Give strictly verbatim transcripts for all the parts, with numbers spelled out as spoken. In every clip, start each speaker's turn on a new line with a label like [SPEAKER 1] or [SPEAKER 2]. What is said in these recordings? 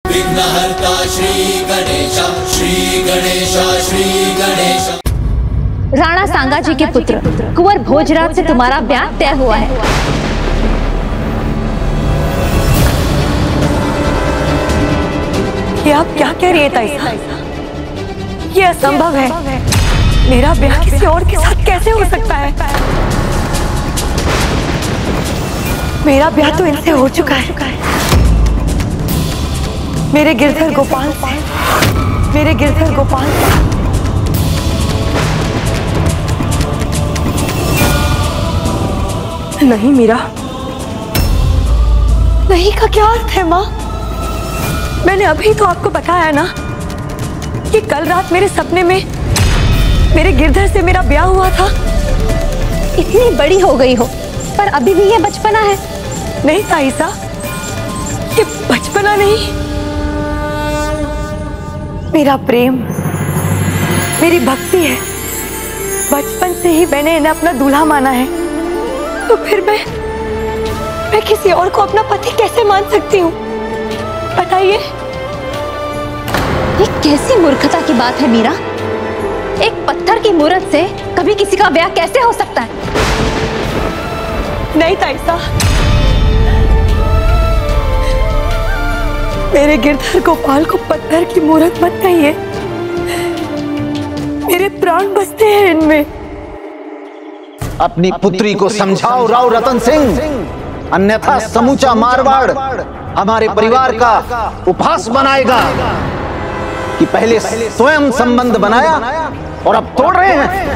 [SPEAKER 1] विघ्नहर्ता श्री गणेशा श्री गणेशा श्री गणेशा।
[SPEAKER 2] राणा सांगाजी के पुत्र कुंवर भोजराज से तुम्हारा ब्याह तय हुआ है।
[SPEAKER 3] ये आप क्या कह रही है ताई? ये असंभव है। मेरा ब्याह किसी और के साथ कैसे हो सकता है? मेरा ब्याह तो इनसे हो चुका है। मेरे गिरधर गोपाल से, मेरे गिरधर गोपाल से। नहीं मीरा, नहीं का क्या अर्थ है माँ? मैंने अभी तो आपको बताया ना कि कल रात मेरे सपने में मेरे गिरधर से मेरा ब्याह हुआ था।
[SPEAKER 2] इतनी बड़ी हो गई हो पर अभी भी ये बचपना है।
[SPEAKER 3] नहीं ताईसा, ये बचपना नहीं, मेरा प्रेम, मेरी भक्ति है। बचपन से ही मैंने इन्हें अपना दूल्हा माना है, तो फिर मैं मैं किसी और को अपना पति कैसे मान सकती हूँ? बताइए।
[SPEAKER 2] ये कैसी मूर्खता की बात है मीरा? एक पत्थर की मूर्त से कभी किसी का ब्याह कैसे हो सकता है?
[SPEAKER 3] नहीं ताईसा, मेरे गिरधर गोपाल को पत्थर की मूर्त मत कहिए। मेरे प्राण बसते हैं इनमें।
[SPEAKER 4] अपनी पुत्री को समझाओ राव रतन सिंह, अन्यथा समूचा मारवाड़ हमारे परिवार का उपहास बनाएगा कि पहले स्वयं संबंध बनाया और अब तोड़ रहे हैं।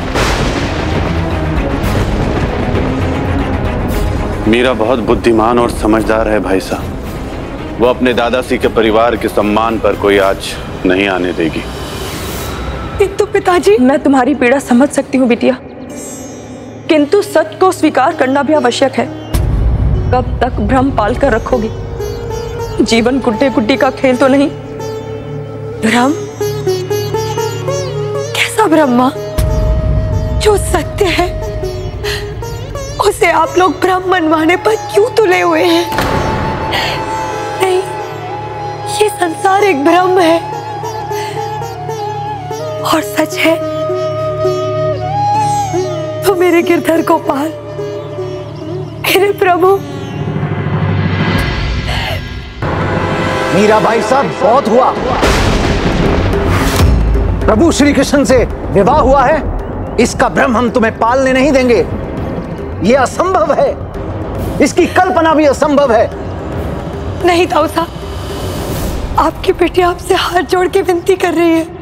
[SPEAKER 5] मीरा बहुत बुद्धिमान और समझदार है भाई साहब। वो अपने दादाजी के परिवार के सम्मान पर कोई आँच नहीं आने देगी।
[SPEAKER 3] किंतु पिताजी, मैं तुम्हारी पीड़ा समझ सकती हूँ बिटिया, किंतु सच को स्वीकार करना भी आवश्यक है। कब तक भ्रम पाल कर रखोगी? जीवन गुड्डे गुड्डी का खेल तो नहीं। भ्रम? कैसा भ्रम मां? जो सत्य है उसे आप लोग भ्रम मनवाने पर क्यों तुले हुए हैं? नहीं, ये संसार एक भ्रम है और सच है तो मेरे गिरधर गोपाल, मेरे प्रभु।
[SPEAKER 4] मीरा भाई साहब, बहुत हुआ। प्रभु श्री कृष्ण से विवाह हुआ है, इसका भ्रम हम तुम्हें पालने नहीं देंगे। यह असंभव है, इसकी कल्पना भी असंभव है।
[SPEAKER 3] नहीं ताऊ साहब, आपकी बेटी आपसे हाथ जोड़ के विनती कर रही है।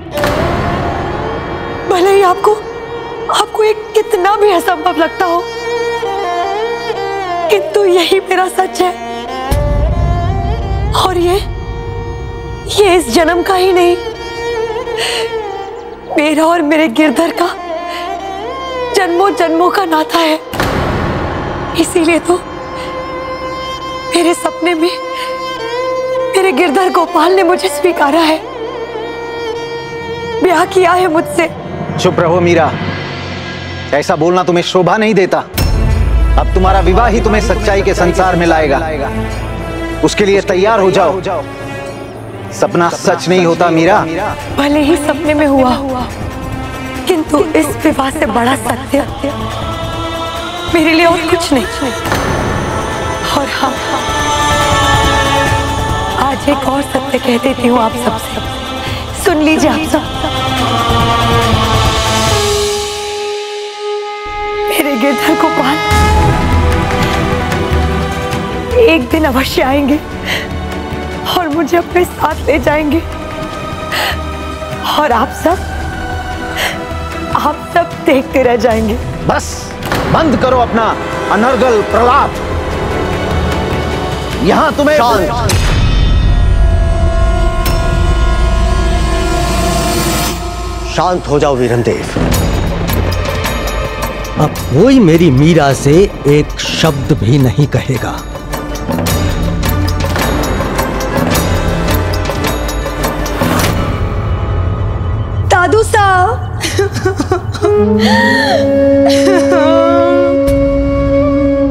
[SPEAKER 3] भले ही आपको आपको एक कितना भी असंभव लगता हो, किंतु यही मेरा सच है। और ये ये इस जन्म का ही नहीं, मेरा और मेरे गिरधर का जन्मों जन्मों का नाता है। इसीलिए तो मेरे सपने में मेरे गिरधर गोपाल ने मुझे स्वीकारा है, ब्याह किया है मुझसे।
[SPEAKER 4] चुप रहो मीरा, ऐसा बोलना तुम्हें शोभा नहीं देता। अब तुम्हारा विवाह ही तुम्हें सच्चाई के संसार में लाएगा। उसके लिए तैयार हो जाओ। सपना सच नहीं होता मीरा।
[SPEAKER 3] भले ही सपने में हुआ, किंतु इस विवाह से बड़ा सत्य मेरे लिए और कुछ नहीं। और हाँ, आज एक और सत्य कह देती हूँ आप सबसे, सुन लीजिए आप सब। मेरे गिरधर गोपाल एक दिन अवश्य आएंगे और मुझे अपने साथ ले जाएंगे। और आप सब आप सब देखते रह जाएंगे।
[SPEAKER 4] बस बंद करो अपना अनर्गल प्रलाप। यहां तुम्हें शांत।
[SPEAKER 6] शांत हो जाओ वीरमदेव। अब कोई मेरी मीरा से एक शब्द भी नहीं कहेगा।
[SPEAKER 3] दादू साहब,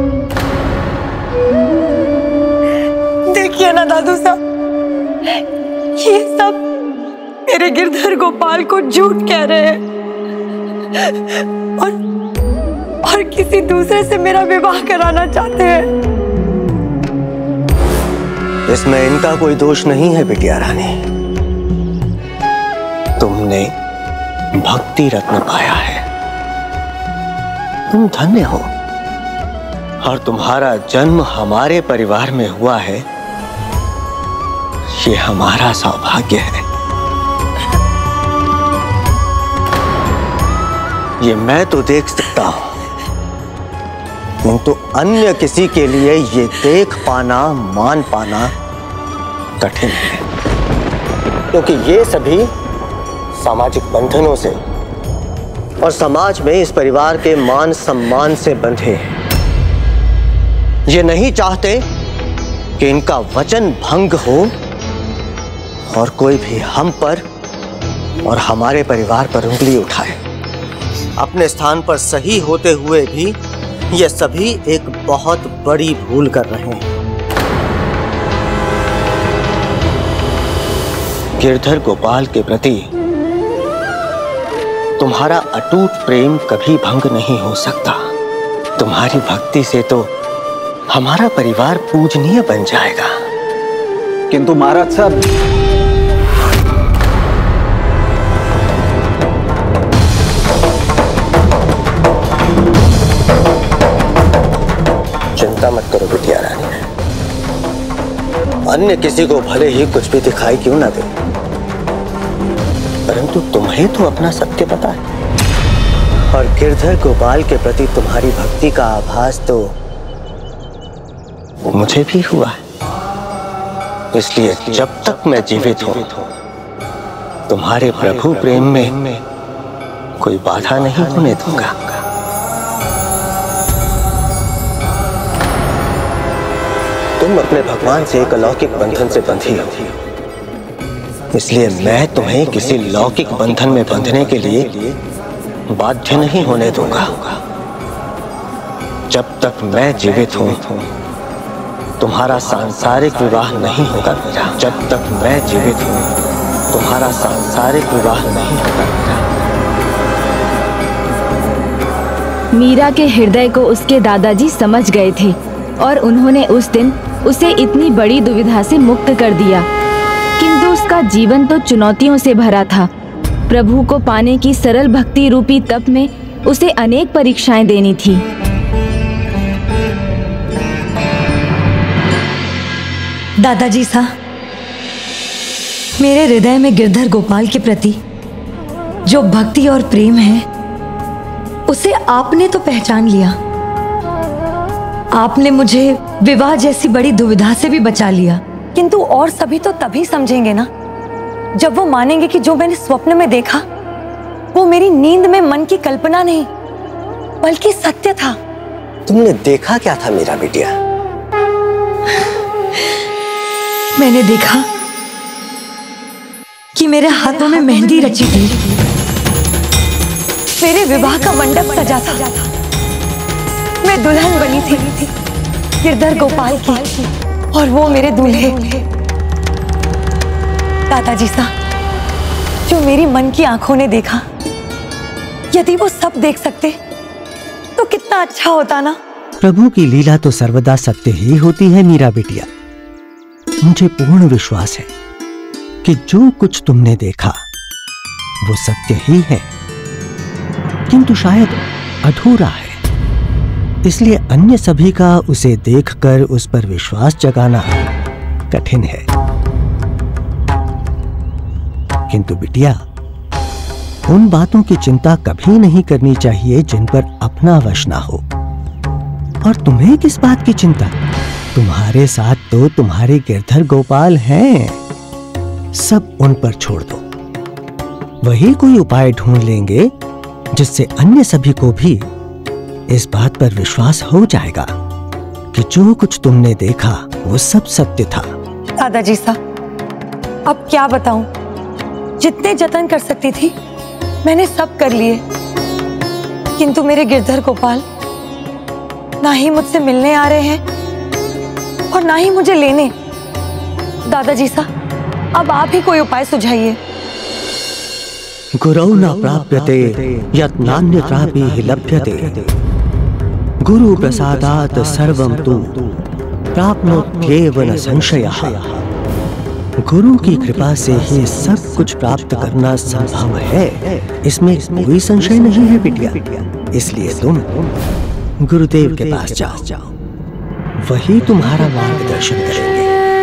[SPEAKER 3] देखिए ना दादू साहब, ये सब मेरे गिरधर गोपाल को झूठ कह रहे हैं और और किसी दूसरे से मेरा विवाह कराना चाहते हैं।
[SPEAKER 7] इसमें इनका कोई दोष नहीं है बिटिया रानी। तुमने भक्ति रत्न पाया है, तुम धन्य हो। और तुम्हारा जन्म हमारे परिवार में हुआ है, ये हमारा सौभाग्य है। ये मैं तो देख सकता हूं, किंतु अन्य किसी के लिए ये देख पाना, मान पाना कठिन है, क्योंकि ये सभी सामाजिक बंधनों से और समाज में इस परिवार के मान सम्मान से बंधे हैं। ये नहीं चाहते कि इनका वचन भंग हो और कोई भी हम पर और हमारे परिवार पर उंगली उठाए। अपने स्थान पर सही होते हुए भी ये सभी एक बहुत बड़ी भूल कर रहे हैं। गिरधर गोपाल के प्रति तुम्हारा अटूट प्रेम कभी भंग नहीं हो सकता। तुम्हारी भक्ति से तो हमारा परिवार पूजनीय बन जाएगा।
[SPEAKER 4] किंतु महाराज साहब,
[SPEAKER 7] चिंता मत करो बिटिया रानी, अन्य किसी को भले ही कुछ भी दिखाई क्यों ना दे, परंतु तुम्हें तो अपना सत्य पता है। और गिरधर गोपाल के प्रति तुम्हारी भक्ति का आभास तो मुझे भी हुआ है। इसलिए जब तक मैं जीवित हूं, तुम्हारे प्रभु प्रेम में कोई बाधा नहीं होने दूंगा। तुम अपने भगवान से एक अलौकिक बंधन से बंधी हो, इसलिए मैं तुम्हें किसी लौकिक बंधन में बंधने के लिए बाध्य नहीं होने दूंगा। जब तक मैं जीवित हूं, तुम्हारा सांसारिक विवाह नहीं होगा मेरा। जब तक मैं जीवित हूं, तुम्हारा सांसारिक विवाह नहीं होगा मेरा।
[SPEAKER 8] मीरा के हृदय को उसके दादाजी समझ गए थे और उन्होंने उस दिन उसे इतनी बड़ी दुविधा से मुक्त कर दिया। किंतु उसका जीवन तो चुनौतियों से भरा था। प्रभु को पाने की सरल भक्ति रूपी तप में उसे अनेक परीक्षाएं देनी थी।
[SPEAKER 3] दादाजी सा, मेरे हृदय में गिरधर गोपाल के प्रति जो भक्ति और प्रेम है, उसे आपने तो पहचान लिया। आपने मुझे विवाह जैसी बड़ी दुविधा से भी बचा लिया। किंतु और सभी तो तभी समझेंगे ना, जब वो मानेंगे कि जो मैंने स्वप्न में देखा वो मेरी नींद में मन की कल्पना नहीं बल्कि सत्य था।
[SPEAKER 7] तुमने देखा क्या था मेरा बेटिया?
[SPEAKER 3] मैंने देखा कि मेरे हाथों में मेहंदी रची थी, मेरे विवाह का मंडप सजा था, मैं दुल्हन बनी थी गिरधर गोपाल की और वो मेरे दूल्हे। दादाजी सा, जो मेरी मन की आंखों ने देखा, यदि वो सब देख सकते तो कितना अच्छा होता ना।
[SPEAKER 6] प्रभु की लीला तो सर्वदा सत्य ही होती है मीरा बिटिया। मुझे पूर्ण विश्वास है कि जो कुछ तुमने देखा वो सत्य ही है, किंतु शायद अधूरा है। इसलिए अन्य सभी का उसे देखकर उस पर विश्वास जगाना कठिन है। किंतु बिटिया, उन बातों की चिंता कभी नहीं करनी चाहिए जिन पर अपना वश ना हो। और तुम्हें किस बात की चिंता? तुम्हारे साथ तो तुम्हारे गिरधर गोपाल हैं। सब उन पर छोड़ दो, वही कोई उपाय ढूंढ लेंगे जिससे अन्य सभी को भी इस बात पर विश्वास हो जाएगा कि जो कुछ तुमने देखा वो सब सत्य था।
[SPEAKER 3] दादाजी सा, अब क्या बताऊं? जितने जतन कर सकती थी मैंने सब कर लिए, किंतु मेरे गिरधर गोपाल ना ही मुझसे मिलने आ रहे हैं और ना ही मुझे लेने। दादाजी सा, अब आप ही कोई उपाय सुझाइए।
[SPEAKER 6] गुरौ न प्राप्यते यत् नान्यत्रापि हि लभ्यते, गुरु प्रसादात् सर्वं तु प्राप्नोत्येव न संशयः। गुरु की कृपा से ही सब कुछ प्राप्त करना संभव है, इसमें कोई संशय नहीं है बिटिया। इसलिए तुम गुरुदेव के पास जाओ, वही तुम्हारा मार्गदर्शन करेंगे।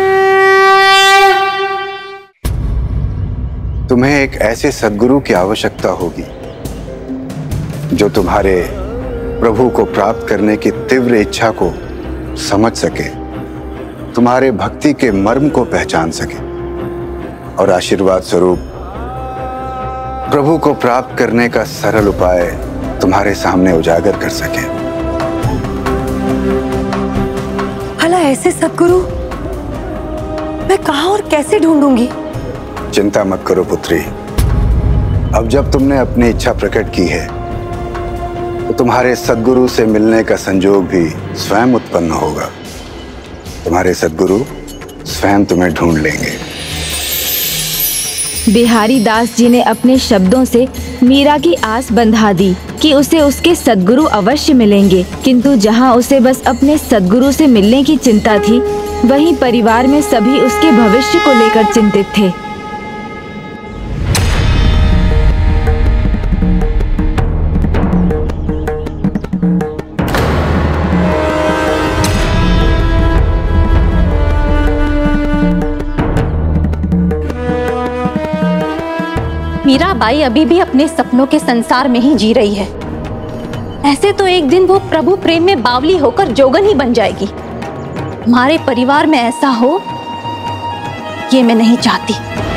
[SPEAKER 9] तुम्हें एक ऐसे सद्गुरु की आवश्यकता होगी जो तुम्हारे प्रभु को प्राप्त करने की तीव्र इच्छा को समझ सके, तुम्हारे भक्ति के मर्म को पहचान सके और आशीर्वाद स्वरूप प्रभु को प्राप्त करने का सरल उपाय तुम्हारे सामने उजागर कर सके।
[SPEAKER 3] भला ऐसे सद्गुरु मैं कहां और कैसे ढूंढूंगी?
[SPEAKER 9] चिंता मत करो पुत्री, अब जब तुमने अपनी इच्छा प्रकट की है तो तुम्हारे सद्गुरु से मिलने का संजोग भी स्वयं उत्पन्न होगा। तुम्हारे सद्गुरु स्वयं तुम्हें ढूंढ लेंगे।
[SPEAKER 8] बिहारी दास जी ने अपने शब्दों से मीरा की आस बंधा दी कि उसे उसके सद्गुरु अवश्य मिलेंगे, किंतु जहां उसे बस अपने सद्गुरु से मिलने की चिंता थी, वहीं परिवार में सभी उसके भविष्य को लेकर चिंतित थे।
[SPEAKER 2] मीरा बाई अभी भी अपने सपनों के संसार में ही जी रही है। ऐसे तो एक दिन वो प्रभु प्रेम में बावली होकर जोगन ही बन जाएगी। हमारे परिवार में ऐसा हो, ये मैं नहीं चाहती।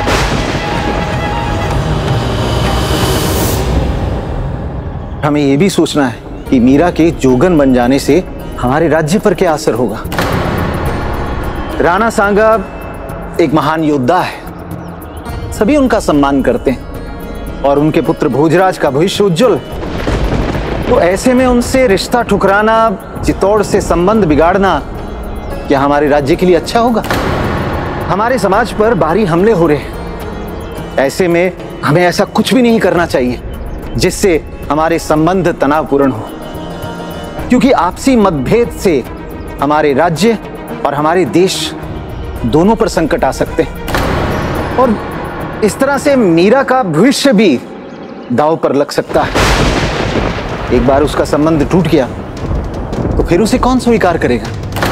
[SPEAKER 4] हमें ये भी सोचना है कि मीरा के जोगन बन जाने से हमारे राज्य पर क्या असर होगा। राणा सांगा एक महान योद्धा है, सभी उनका सम्मान करते हैं और उनके पुत्र भोजराज का भविष्य उज्जवल। तो ऐसे में उनसे रिश्ता ठुकराना, चित्तौड़ से संबंध बिगाड़ना क्या हमारे राज्य के लिए अच्छा होगा? हमारे समाज पर बाहरी हमले हो रहे हैं, ऐसे में हमें ऐसा कुछ भी नहीं करना चाहिए जिससे हमारे संबंध तनावपूर्ण हो, क्योंकि आपसी मतभेद से हमारे राज्य और हमारे देश दोनों पर संकट आ सकते हैं और इस तरह से मीरा का भविष्य भी दांव पर लग सकता है। एक बार उसका संबंध टूट गया तो फिर उसे कौन स्वीकार करेगा?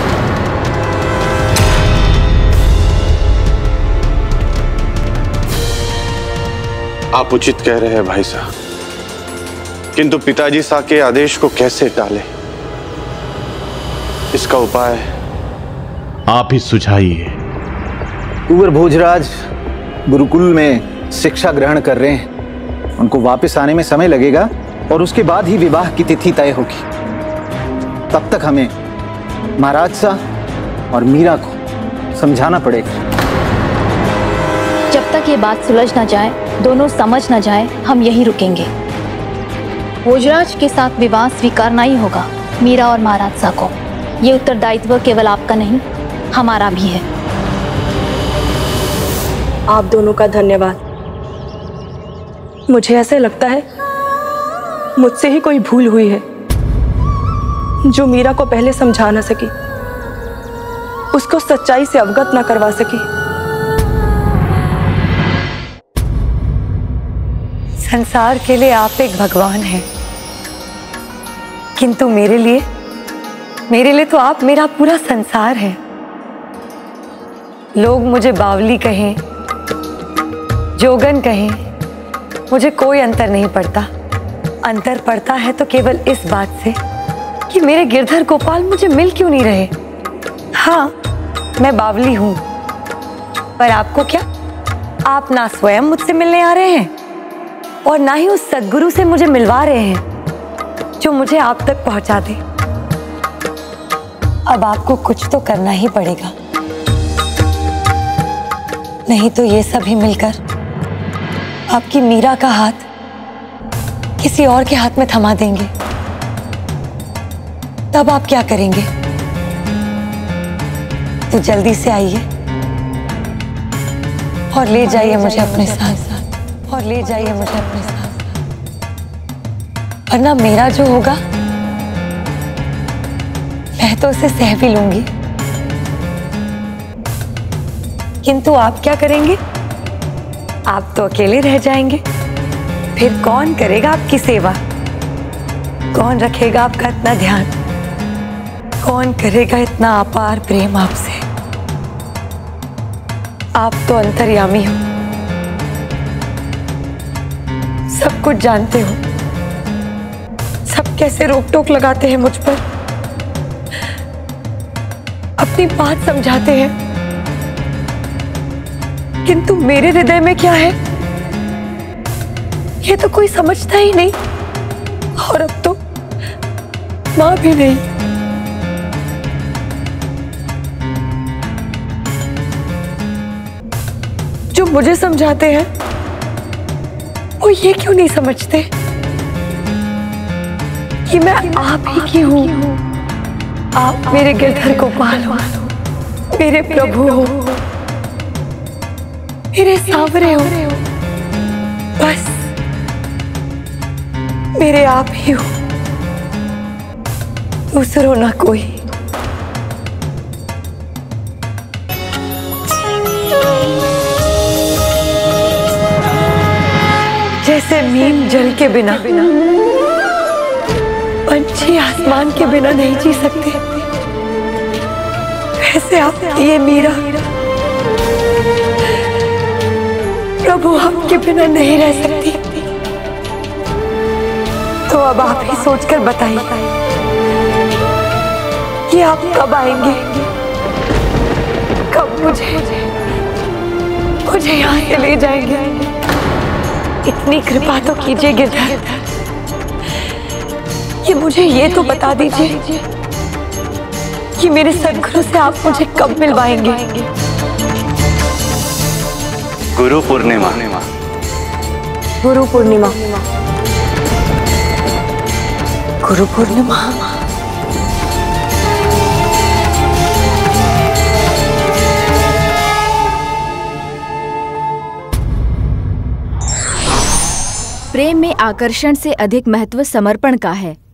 [SPEAKER 5] आप उचित कह रहे हैं भाई साहब, किंतु पिताजी सा के आदेश को कैसे टाले, इसका उपाय
[SPEAKER 10] आप ही सुझाइए।
[SPEAKER 4] कुंवर भोजराज गुरुकुल में शिक्षा ग्रहण कर रहे हैं, उनको वापस आने में समय लगेगा और उसके बाद ही विवाह की तिथि तय होगी। तब तक हमें महाराज साहब और मीरा को समझाना पड़ेगा।
[SPEAKER 2] जब तक ये बात सुलझ ना जाए, दोनों समझ ना जाए, हम यहीं रुकेंगे। भोजराज के साथ विवाह स्वीकारना ही होगा मीरा और महाराज साहब को। ये उत्तरदायित्व केवल आपका नहीं, हमारा भी है।
[SPEAKER 3] आप दोनों का धन्यवाद। मुझे ऐसे लगता है मुझसे ही कोई भूल हुई है जो मीरा को पहले समझा ना सकी, उसको सच्चाई से अवगत ना करवा सकी। संसार के लिए आप एक भगवान हैं, किंतु मेरे लिए मेरे लिए तो आप मेरा पूरा संसार है। लोग मुझे बावली कहें, जोगन कहें, मुझे कोई अंतर नहीं पड़ता। अंतर पड़ता है तो केवल इस बात से कि मेरे गिरधर गोपाल मुझे मिल क्यों नहीं रहे। हाँ, मैं बावली हूं, पर आपको क्या, आप ना स्वयं मुझसे मिलने आ रहे हैं और ना ही उस सद्गुरु से मुझे मिलवा रहे हैं जो मुझे आप तक पहुंचा दे। अब आपको कुछ तो करना ही पड़ेगा, नहीं तो ये सभी मिलकर आपकी मीरा का हाथ किसी और के हाथ में थमा देंगे। तब आप क्या करेंगे? तो जल्दी से आइए और ले जाइए मुझे अपने साथ, और ले जाइए मुझे अपने साथ, वरना मेरा जो होगा मैं तो उसे सह भी लूंगी, किंतु आप क्या करेंगे? आप तो अकेले रह जाएंगे। फिर कौन करेगा आपकी सेवा? कौन रखेगा आपका इतना ध्यान? कौन करेगा इतना अपार प्रेम आपसे? आप तो अंतर्यामी हो, सब कुछ जानते हो, सब कैसे रोक टोक लगाते हैं मुझ पर, अपनी बात समझाते हैं, किंतु मेरे हृदय में क्या है ये तो कोई समझता ही नहीं, और अब तो मां भी नहीं। जो मुझे समझाते हैं वो ये क्यों नहीं समझते कि मैं आप ही की हूं। आप मेरे गिरधर गोपाल हो, मेरे प्रभु हो, मेरे सांवरे हो, बस मेरे आप ही हो, दूसरों ना कोई। जैसे मीम जल के बिना, पंछी आसमान के बिना नहीं जी सकते, वैसे आप ये मीरा प्रभु आपके बिना नहीं रह सकती। तो अब आप ही सोचकर बताइए कि आप कब आएंगे, कब मुझे मुझे यहाँ से ले जाएंगे। इतनी कृपा तो कीजिए गिरधर कि मुझे ये तो बता दीजिए कि मेरे सद्गुरु से आप मुझे कब मिलवाएंगे।
[SPEAKER 5] गुरु पूर्णिमा।
[SPEAKER 3] गुरु पूर्णिमा। गुरु पूर्णिमा।
[SPEAKER 8] प्रेम में आकर्षण से अधिक महत्व समर्पण का है।